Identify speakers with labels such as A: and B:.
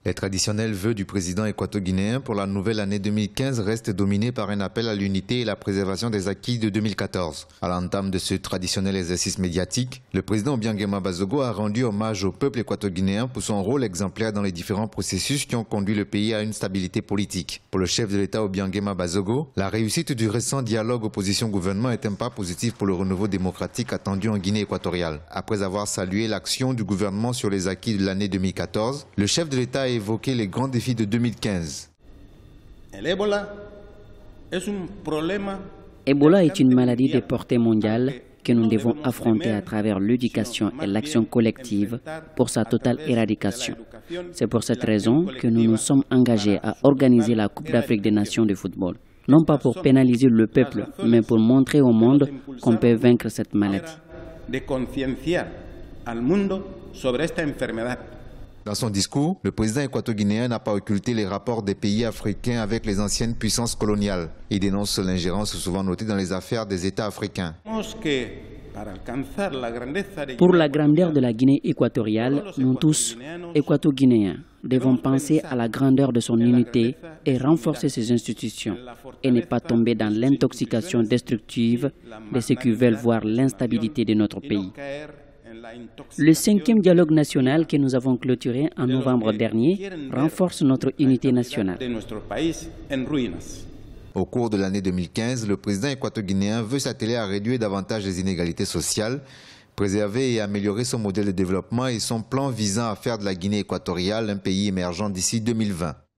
A: Les traditionnels vœux du président équato-guinéen pour la nouvelle année 2015 restent dominés par un appel à l'unité et la préservation des acquis de 2014. À l'entame de ce traditionnel exercice médiatique, le président Obiangema Bazogo a rendu hommage au peuple équato-guinéen pour son rôle exemplaire dans les différents processus qui ont conduit le pays à une stabilité politique. Pour le chef de l'État Obiangema Bazogo, la réussite du récent dialogue opposition-gouvernement est un pas positif pour le renouveau démocratique attendu en Guinée équatoriale. Après avoir salué l'action du gouvernement sur les acquis de l'année 2014, le chef de l'État a évoqué les grands défis de 2015.
B: Ebola est une maladie de portée mondiale que nous devons affronter à travers l'éducation et l'action collective pour sa totale éradication. C'est pour cette raison que nous nous sommes engagés à organiser la Coupe d'Afrique des Nations de football. Non pas pour pénaliser le peuple, mais pour montrer au monde qu'on peut vaincre cette maladie.
A: Dans son discours, le président équato-guinéen n'a pas occulté les rapports des pays africains avec les anciennes puissances coloniales. Il dénonce l'ingérence souvent notée dans les affaires des États africains.
B: Pour la grandeur de la Guinée équatoriale, nous tous, équato-guinéens, devons penser à la grandeur de son unité et renforcer ses institutions et ne pas tomber dans l'intoxication destructive de ceux qui veulent voir l'instabilité de notre pays. Le 5e dialogue national que nous avons clôturé en novembre dernier renforce notre unité nationale.
A: Au cours de l'année 2015, le président équato-guinéen veut s'atteler à réduire davantage les inégalités sociales, préserver et améliorer son modèle de développement et son plan visant à faire de la Guinée équatoriale un pays émergent d'ici 2020.